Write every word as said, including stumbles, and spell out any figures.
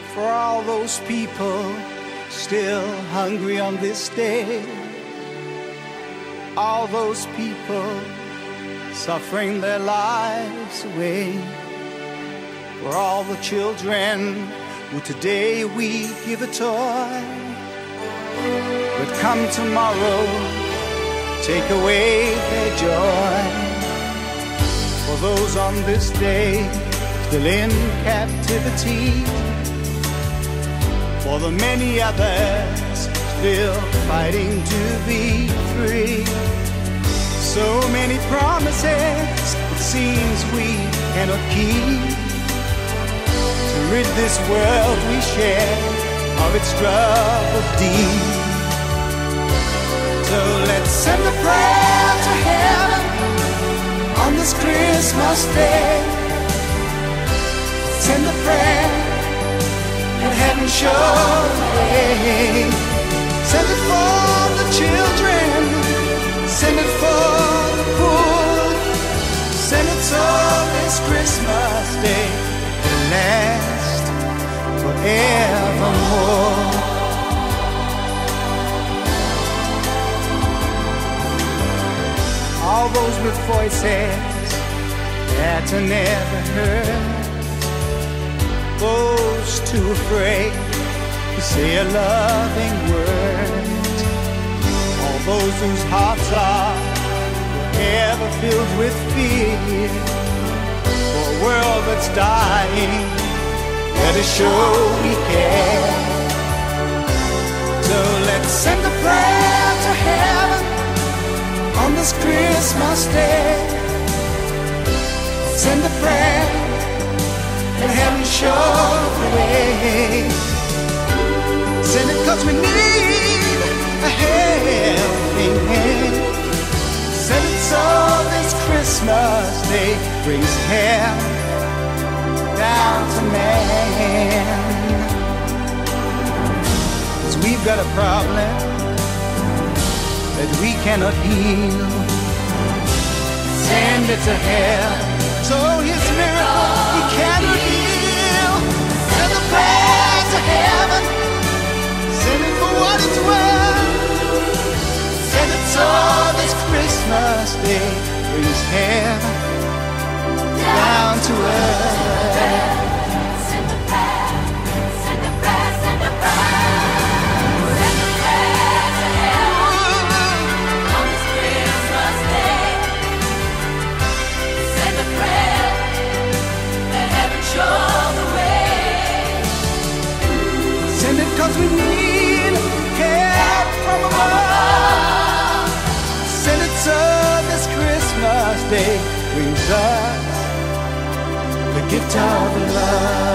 for all those people still hungry on this day, all those people suffering their lives away, for all the children who today we give a toy, but come tomorrow, take away their joy. For those on this day still in captivity, for the many others still fighting to be free. So many promises it seems we cannot keep, to rid this world we share of its struggle deep. So let's send a prayer to heaven on this Christmas day. Send a prayer and heaven show the way. Send it for the children, send it for the poor, send it so this Christmas day will last forevermore. All those with voices that are never heard, those too afraid to say a loving word, all those whose hearts are forever filled with fear, for a world that's dying, let us show we care. So let's send a prayer to heaven on this Christmas day. Send a prayer and heaven show the way. Send it cause we need a helping hand. Send it so this Christmas day brings help down to man. Cause we've got a problem that we cannot heal. Send it to hell, so his miracle he can reveal. Send a prayer to heaven, send it for what it's worth. Send it so this Christmas day brings heaven down to earth. Send a prayer, send a prayer, send a prayer. Send a prayer to heaven on this Christmas day. Send a prayer that heaven show the way. Send it cause we need help from above. Send it so this Christmas day brings us the gift of love.